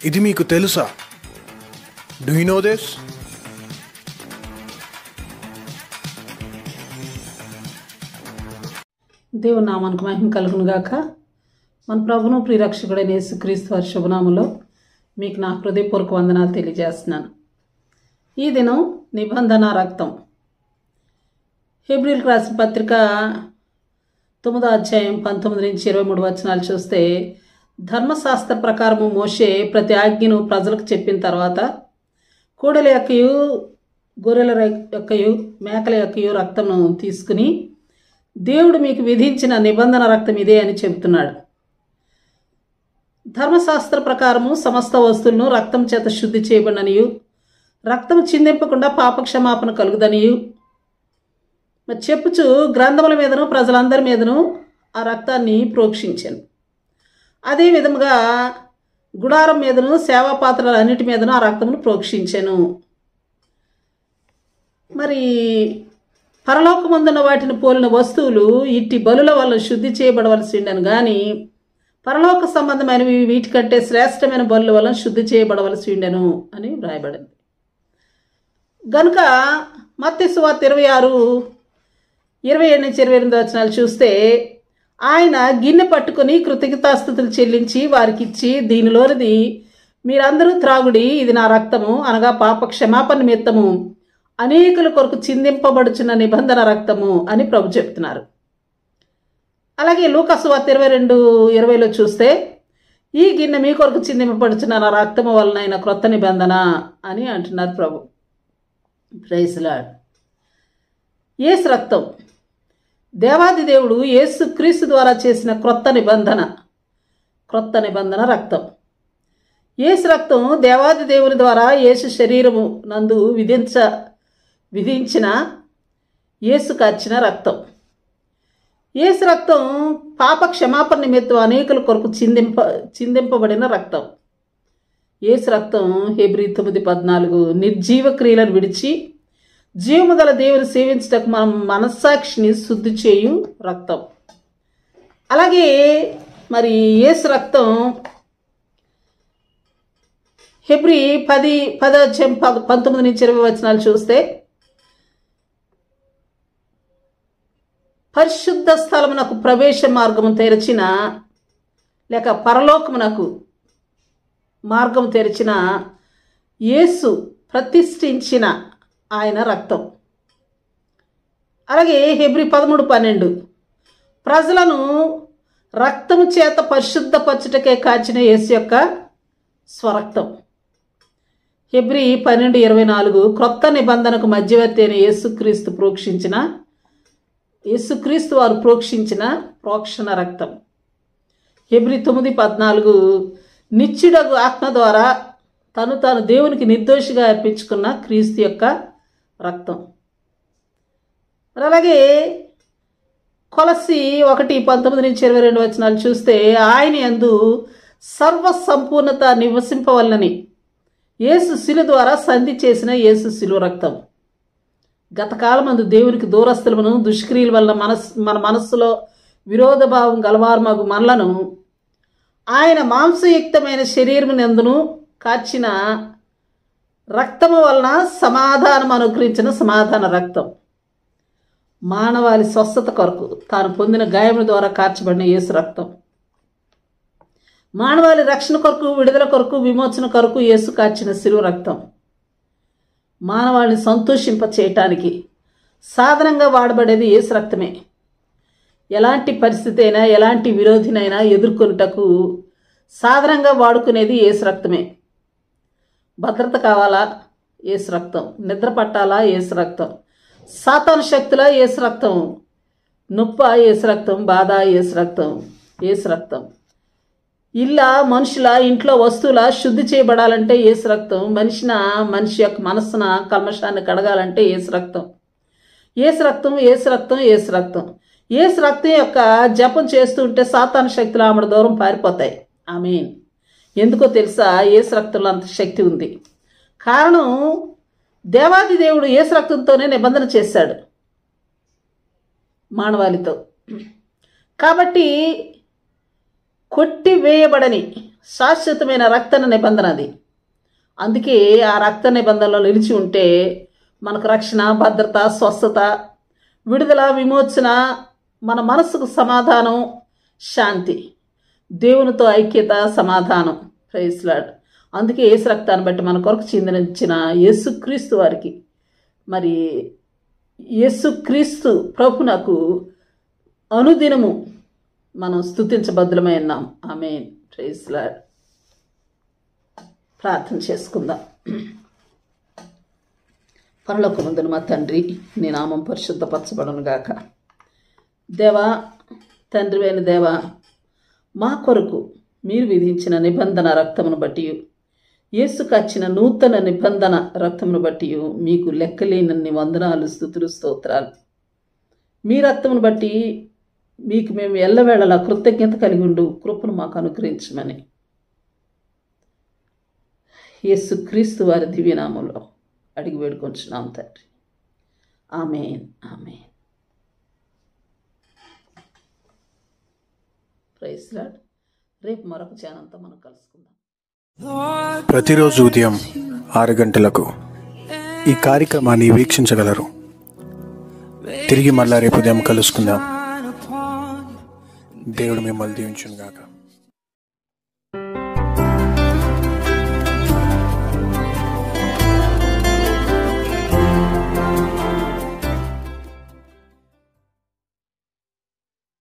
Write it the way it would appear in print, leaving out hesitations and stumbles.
ఇది మీకు తెలుసా? Do you know this? దేవుని నామానికి మహిమ కలుగును గాక. మన ప్రభును ప్రియరక్షకుడైన యేసుక్రీస్తు వారి శుభనామములో మీకు నా హృదయపూర్వక వందనాలు తెలియజేస్తున్నాను. ఈ దినం నిబంధన రక్తం. హెబ్రీయులకు రాసిన పత్రిక 9వ అధ్యాయం 19 నుంచి 23 వచనాలు చూస్తే, ధర్మశాస్త్ర ప్రకారము మోషే ప్రతి ఆజ్ఞను ప్రజలకు చెప్పిన తర్వాత కోడెల యొక్కయు గొర్రెల యొక్కయు మేకల యొక్కయు రక్తమును తీసుకుని దేవుడు మీకు విధించిన నిబంధన రక్తం ఇదే అని చెబుతున్నాడు. ధర్మశాస్త్ర ప్రకారము సమస్త వస్తువులను రక్తం చేత శుద్ధి చేయబడిననియు, రక్తం చిందింపకుండా పాపక్షమాపణ కలుగుదనియు మరి చెప్పుచు గ్రంథముల మీదను ప్రజలందరి మీదను ఆ రక్తాన్ని ప్రోక్షించాను. అదే విధముగా గుడారం మీదను సేవా పాత్రల అన్నిటి మీదను ఆ రక్తమును ప్రోక్షించాను. మరి పరలోకమందున్న వాటిని పోలిన వస్తువులు ఇట్టి బలుల వల్ల శుద్ధి చేయబడవలసి ఉండను, కానీ పరలోక సంబంధమైనవి వీటికంటే శ్రేష్టమైన బలుల వల్ల శుద్ధి చేయబడవలసి ఉండెను అని వ్రాయబడింది. గనుక మత్తయి సువార్త 26:27-28 వచనాలు చూస్తే, ఆయన గిన్నె పట్టుకొని కృతజ్ఞతాస్తుతులు చెల్లించి వారికి ఇచ్చి, దీనిలోనిది మీరందరూ త్రాగుడి, ఇది నా రక్తము, అనగా పాప క్షమాపణ నిమిత్తము అనేకుల కొరకు చిందింపబడుచున్న నిబంధన రక్తము అని ప్రభు చెప్తున్నారు. అలాగే లూకా సువార్త 22:20 చూస్తే, ఈ గిన్నె మీ కొరకు చిందింపబడుచున్న నా రక్తము వలన క్రొత్త నిబంధన అని అంటున్నారు ప్రభు. Praise lord. యేసు రక్తం దేవాది దేవుడు యేసు క్రీస్తు ద్వారా చేసిన క్రొత్త నిబంధన రక్తం. యేసు రక్తం దేవాది దేవుని ద్వారా యేసు శరీరము నందు విధించిన యేసు కార్చిన రక్తం. యేసు రక్తం పాప క్షమాపణ నిమిత్తం అనేకుల కొరకు చిందింపబడిన రక్తం. యేసు రక్తం హెబ్రీ 9:14 నిర్జీవ క్రియలను విడిచి జీవము గల దేవుని సేవించటకు మనం మనస్సాక్షిని శుద్ధి చేయు రక్తం. అలాగే మరి యేసు రక్తం హెబ్రీ 10:19 నుంచి 20 వచనాలు చూస్తే, పరిశుద్ధ స్థలమునకు ప్రవేశ మార్గము తెరచిన లేక పరలోకమునకు మార్గం తెరిచిన యేసు ప్రతిష్ఠించిన ఆయన రక్తం. అలాగే హెబ్రీ 13:12 ప్రజలను రక్తము చేత పరిశుద్ధపరచుటకే కాచిన యేసు యొక్క స్వరక్తం. హెబ్రీ 12:24 క్రొత్త నిబంధనకు మధ్యవర్తి అయిన యేసుక్రీస్తు వారు ప్రోక్షించిన ప్రోక్షణ రక్తం. హెబ్రీ 9:14 నిత్యుడగు ఆత్మ ద్వారా తాను దేవునికి నిర్దోషిగా అర్పించుకున్న క్రీస్తు యొక్క రక్తం. అలాగే కొలస్సీ 1:19 నుంచి 22 వచనాలు చూస్తే, ఆయన యందు సర్వ సంపూర్ణత నివసింపవలనని యేసు శిలువ ద్వారా సంధి చేసిన యేసు శిలువ రక్తం. గతకాలమందు దేవునికి దూరస్తులమును దుష్క్రియల వల్ల మన మనస్సులో విరోధభావం గలవారమగు మనలను ఆయన మాంసయుక్తమైన శరీరమునందును కార్చిన రక్తము వలన సమాధానం అనుగ్రహించిన సమాధాన రక్తం. మానవాళి స్వస్థత కొరకు తాను పొందిన గాయముల ద్వారా కార్చబడిన యేసు రక్తం. మానవాళి రక్షణ కొరకు, విడుదల కొరకు, విమోచన కొరకు యేసు కార్చిన శిలువ రక్తం. మానవాళిని సంతోషింప చేయటానికి సాధనంగా వాడబడేది యేసు రక్తమే. ఎలాంటి పరిస్థితి అయినా, ఎలాంటి విరోధినైనా ఎదుర్కొనుటకు సాధనంగా వాడుకునేది యేసు రక్తమే. భద్రత కావాలా? యేసు రక్తం. నిద్ర పట్టాలా? యేసు రక్తం. సాతాను శక్తుల? యేసు రక్తం. నొప్ప? యేసు రక్తం. బాధ? యేసు రక్తం. యేసు రక్తం. మనుషుల ఇంట్లో వస్తువుల శుద్ధి చేయబడాలంటే యేసు రక్తం. మనిషి యొక్క మనస్సున కల్మషాన్ని కడగాలంటే యేసు రక్తం. యేసు రక్తం, యేసు రక్తం, యేసు రక్తం. యేసు రక్తం యొక్క జపం చేస్తూ ఉంటే సాతాను శక్తులు ఆమె దూరం పారిపోతాయి. ఆమేన్. ఎందుకో తెలుసా? యేసు రక్తంలో అంత శక్తి ఉంది. కారణం, దేవాది దేవుడు యేసు రక్తంతోనే నిబంధన చేశాడు మానవాళితో. కాబట్టి కొట్టివేయబడని శాశ్వతమైన రక్త నిబంధన అది. అందుకే ఆ రక్త నిబంధనలో నిలిచి ఉంటే మనకు రక్షణ, భద్రత, స్వస్థత, విడుదల, విమోచన, మన మనసుకు సమాధానం, శాంతి, దేవునితో ఐక్యత, సమాధానం. Praise lord. అందుకే యేసు రక్తాన్ని బట్టి మన కొరకు చిందించిన యేసుక్రీస్తు వారికి, మరి యేసుక్రీస్తు ప్రభునకు అనుదినము మనం స్తుతించబద్దులమై ఉన్నాం. ఆమేన్. Praise lord. ప్రార్థన చేసుకుందాం. పరలోకమందున మా తండ్రి, నీ నామం పరిశుద్ధపరచబడును గాక. దేవా, తండ్రి అయిన దేవా, మా కొరకు మీరు విధించిన నిబంధన రక్తమును బట్టి, యేసు కాచిన నూతన నిబంధన రక్తమును బట్టి మీకు లెక్కలేనన్ని వందనాలు, స్తుతులు, స్తోత్రాలు. మీ రక్తమును బట్టి మీకు మేము ఎల్లవేళలా కృతజ్ఞత కలిగి ఉండు కృపను మాకు అనుగ్రహించమని యేసుక్రీస్తు వారి దివ్యనామంలో అడిగి వేడుకొంచున్నాం తండ్రి. ఆమేన్. ఆమేన్. Praise lord. రేపు మరొక ఛానల్తో మనం కలుసుకుందాం. ప్రతిరోజు ఉదయం 6 గంటలకు ఈ కార్యక్రమాన్ని వీక్షించగలరు. తిరిగి మళ్ళా రేపు ఉదయం కలుసుకుందాం. దేవుడు మిమ్మల్ని దీవించును గాక.